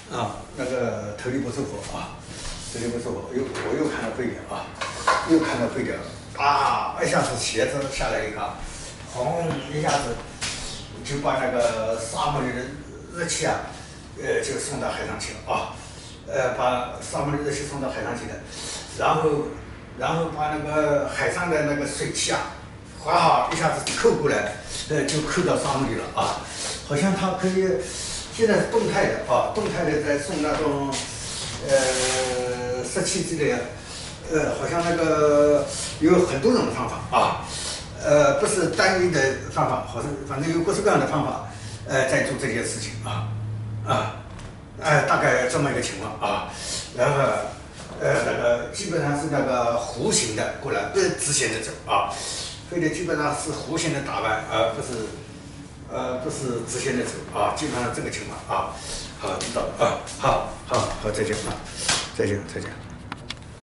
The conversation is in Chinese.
那个头里不舒服啊，头里不舒服，我又看到沸点啊，又看到沸点，一下子鞋子下来一个，轰一下子就把那个沙漠里的热气就送到海上去了啊，把沙漠里的热气送到海上去了，然后把那个海上的那个水汽哗一下子扣过来，就扣到沙漠里了啊，好像它可以。现在是动态的动态的在送那种湿气之类的，好像那个有很多种的方法不是单一的方法，好像反正有各式各样的方法在做这件事情大概这么一个情况然后那个基本上是那个弧形的过来，不是直线的走飞的基本上是弧形的打弯不是直线的走基本上这个情况好，知道了好，再见再见。